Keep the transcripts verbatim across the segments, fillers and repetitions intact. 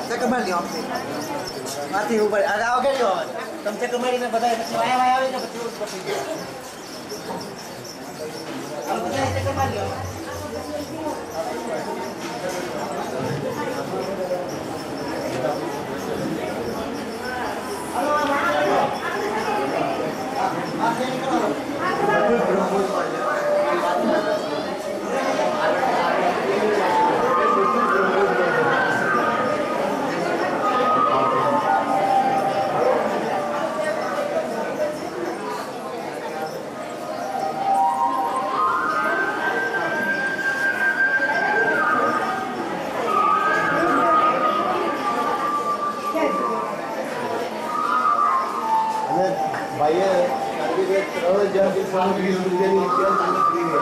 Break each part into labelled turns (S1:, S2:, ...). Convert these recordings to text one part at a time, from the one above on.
S1: Saya kembali om. Mati ubah. Ada oke nih om. Kamu cek kembali nih badai. Maya maya ini betul seperti itu. Kalau badai cek kembali om. Halo halo. Mas ini kalau. Jangan disambung dengan dunia ini, jangan disambung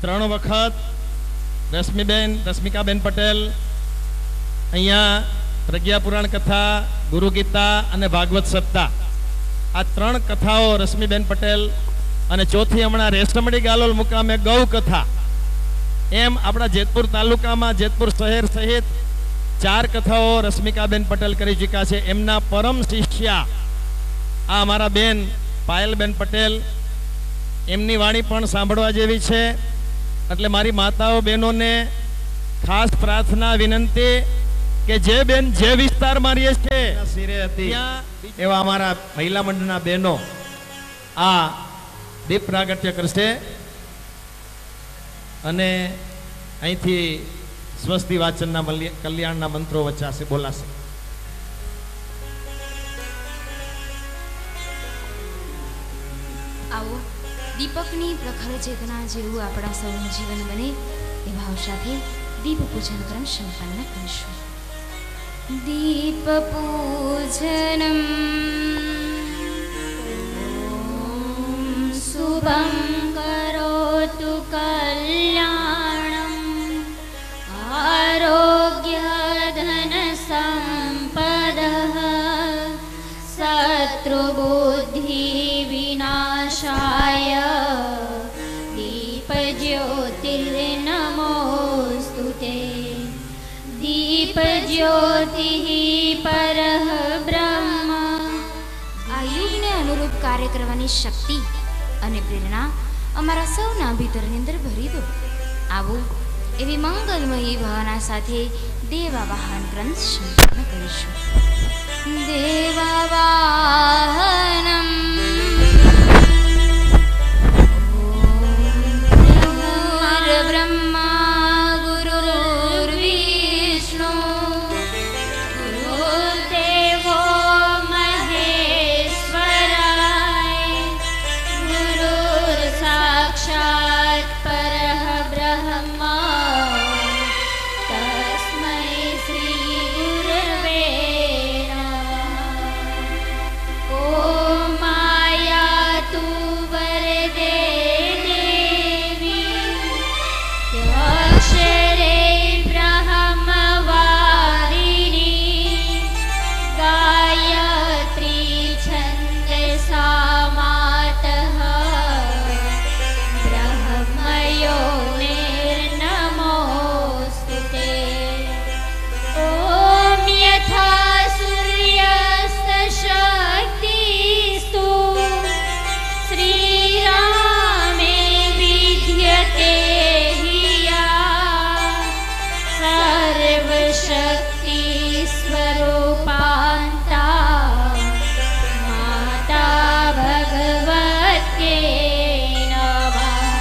S2: ત્રણ વખત રશ્મિબેન રશ્મિકાબેન પટેલ અહીંયા પ્રજ્ઞા પુરાણ કથા, ગુરુ ગીતા અને ભાગવત સપ્તાહ આ ત્રણ કથાઓ રશ્મિબેન પટેલ અને ચોથી હમણાં રેશમડી ગાલોલ મુકામે ગૌ કથા, એમ આપણા જેતપુર તાલુકામાં જેતપુર શહેર સહિત ચાર કથાઓ રશ્મિકાબેન પટેલ કરી ચૂક્યા છે. એમના પરમ શિષ્યા આ અમારા બેન પાયલબેન પટેલ, એમની વાણી પણ સાંભળવા જેવી છે. એટલે મારી માતાઓ બહેનોને ખાસ પ્રાર્થના વિનંતી કે જે બેન જે વિસ્તારમાં રહીએ છે શિરે હતી એવા અમારા મહિલા મંડળના બહેનો આ દીપ પ્રાગટ્ય કરશે અને અહીંથી સ્વસ્તિ વાચનના કલ્યાણના મંત્રો વચ્ચાશે બોલાશે.
S3: આવો દીપકની પ્રખર ચેતના જેવું આપણા સૌનું જીવન બને એ ભાવ સાથે દીપ પૂજન ક્રમ સંપન્ન કરીશું. દીપ પૂજનમ શુભમ કરોતુ કલ્યાણમ આરોગ્ય ધન સંપદઃ શત્રુ બુદ્ધિ વિનાશાય દીપ જ્યોતિર્નમોસ્તુતે. દીપ જ્યોતિ પરઃ બ્રહ્મ. આ યુગને અનુરૂપ કાર્ય કરવાની શક્તિ અને પ્રેરણા અમારા સૌના ભીતરની અંદર ભરી દો. આવો એવી મંગલમયી ભાવના સાથે દેવાવાહન ગ્રંથ સંપન્ન કરીશું. દેવાવાહનમ બ્રહ્મા ગુરુર્વિષ્ણુ ગુરુદેવો મહેશ્વરાય ગુરુર સાક્ષાત પરઃ બ્રહ્મ તસ્મૈ શ્રી ગુરવે નમઃ. ઓમ માયાતુ વરદે અક્ષરે બ્રહ્મવારિણી ગાયત્રી છંદસા માતઃ બ્રહ્મયો નિર્નમોસ્તુતે. ઓમ યથા સૂર્યસ્ત શક્તિસ્તુ શ્રીરામે વિદ્યતે સર્વશક્તિ સ્વરૂપાંતા માતા ભગવતે નમઃ.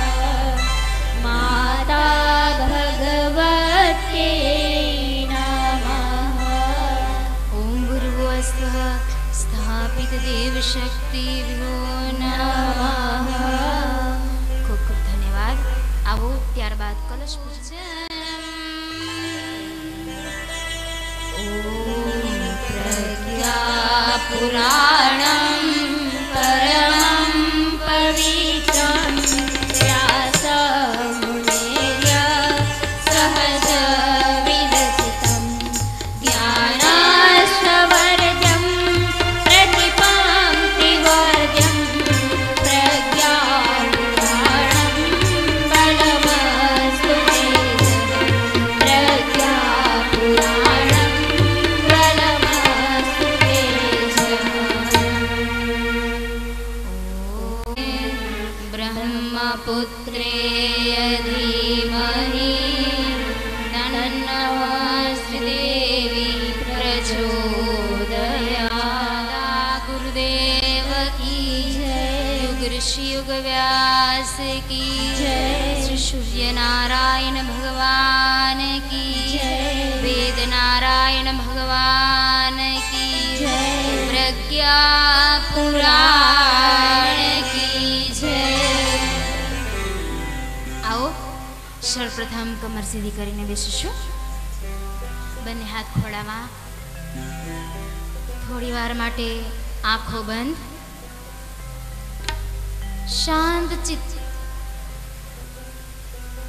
S3: માતા ભગવતે નમઃ. ઓમ ભૂર્ભુવઃ સ્થાપિત દેવ શક્તિ વિભો નમઃ. ખૂબ ખૂબ ધન્યવાદ. આવો ત્યારબાદ કલશ પૂજન. પ્રજ્ઞા પુરાણમ પરમં પવિત્રમ વ્યાસમુનેર્ય સહજ વિરચિતમ જ્ઞાનાશ્રવર્ધ્યમ પ્રતિપાંક્તિવર્ધ્યમ પ્રજ્ઞા પુરાણમ બલમસ્તુતે. પ્રજ્ઞા પુરાણમ બ્રહ્મપુત્રેય ધીમહિ તન્નોऽસ્તિ દેવી પ્રચોદયાत्. ગુરુદેવ કી જય. યુગ ઋષિ યુગ વ્યાસ કી જય. શ્રી સૂર્ય નારાયણ ભગવાન કી જય. વેદ નારાયણ ભગવાન કી જય. પ્રજ્ઞા પુરાણ કી જય. આવો સર્વપ્રથમ કમર સીધી કરીને બેસીશું. બંને હાથ ખોળામાં. થોડી વાર માટે આંખો બંધ. શાંત ચિત્ત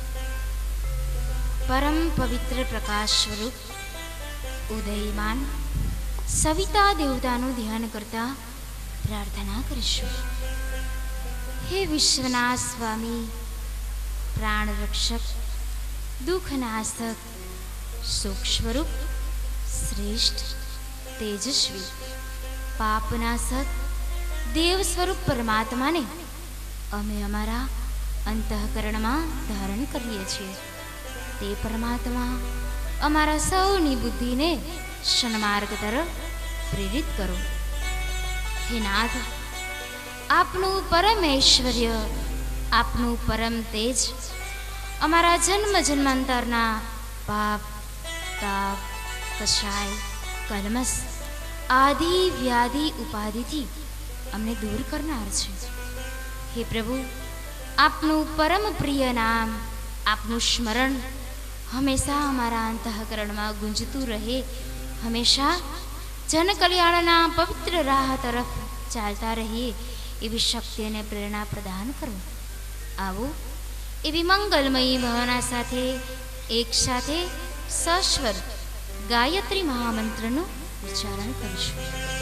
S3: परम पवित्र प्रकाश स्वरूप उदयमान सविता देवताનું ધ્યાન કરતા પ્રાર્થના કરીશું. હે વિશ્વનાથ સ્વામી, પ્રાણ રક્ષક, દુઃખનાશક, સુખ સ્વરૂપ, શ્રેષ્ઠ, તેજસ્વી, પાપનાશક, દેવ સ્વરૂપ પરમાત્માને અમે અમારા અંતઃકરણમાં ધારણ કરીએ છીએ. તે પરમાત્મા અમારા સૌની બુદ્ધિને સન્માર્ગ તરફ પ્રેરિત કરો. હે નાથ, આપનું પરમ ઐશ્વર્ય, આપનું પરમ તેજ અમારા જન્મ જન્માંતરના પાપ, તાપ, કષાય, કલમસ આદિ વ્યાધિ ઉપાધિથી અમને દૂર કરનાર છે. હે પ્રભુ, આપનું પરમ પ્રિય નામ, આપનું સ્મરણ હંમેશા અમારા અંતઃકરણમાં ગુંજતું રહે. હંમેશા જનકલ્યાણના પવિત્ર રાહ તરફ ચાલતા રહીએ એવી શક્તિ અને પ્રેરણા પ્રદાન કરો. આવો એવી મંગલમયી ભાવના સાથે એક સાથે સસ્વર ગાયત્રી મહામંત્રનું ઉચ્ચારણ કરીશું.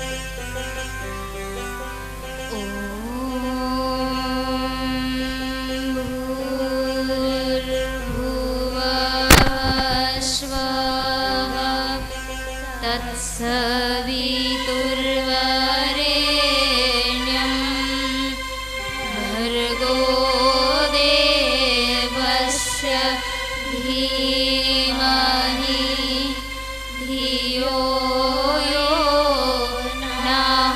S4: सवितुर्वरेण्यं भर्गो देवस्य धीमहि धियो यो नः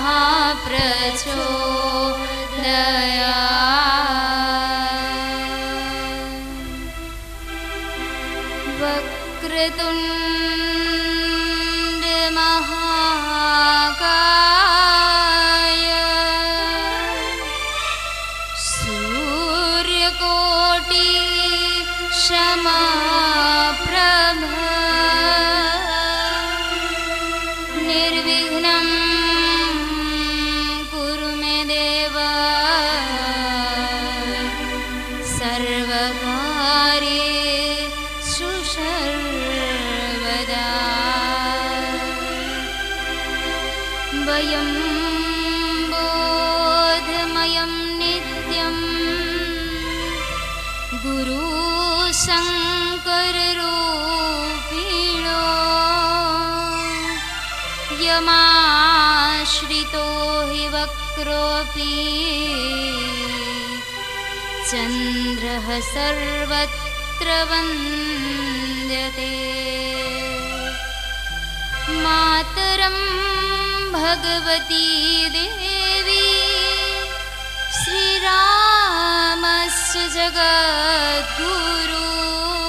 S4: प्रचोदयात्. वक्रतुण्ड वयं बोधमयं नित्यं गुरु शङ्कररूपिणो यमाश्रितो हि वक्रोऽपि चन्द्रः सर्वत्र वन्द्यते. मातरं भगवती देवी श्रीरामस्य जगद्गुरु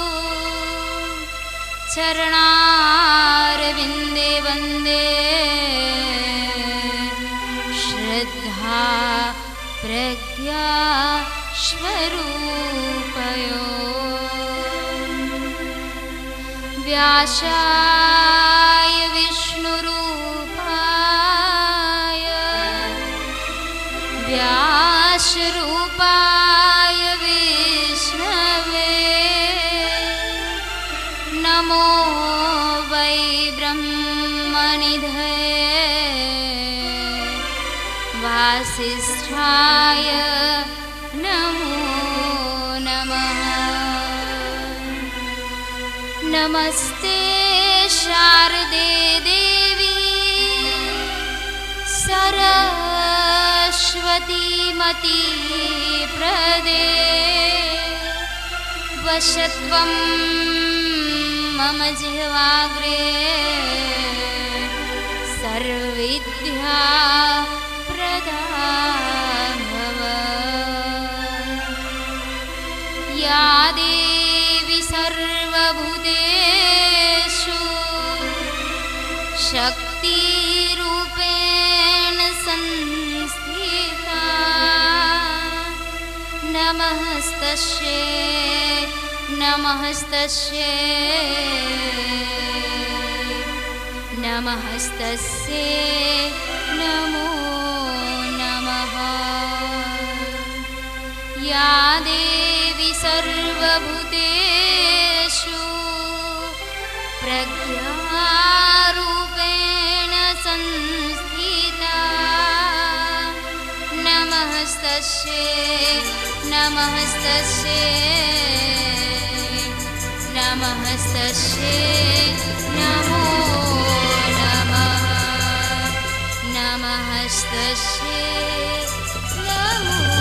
S4: चरणारविन्दे वन्दे श्रद्धा प्रज्ञा स्वरूपयो. व्यासाय विष्णुरूपाय व्यासरूपाय विष्णवे नमो वै ब्रह्मनिधये वासिष्ठाय नमो नमः. नमस्ते शारदे देवी सरस्वती मती प्रदे वशत्वं मम जिह्वाग्रे सर्वविद्या प्रदान भव. या देवी सर्वभूतेषु शक्तिरूपेण संस्थिता नमस्तस्यै नमस्तस्यै नमस्तस्यै नमो नमः. या देवी सर्वभूतेषु प्रज्ञारूपेण संस्थिता नमस्तस्यै नमस्तस्यै नमस्तस्यै नमो नमः नमस्तस्यै नमो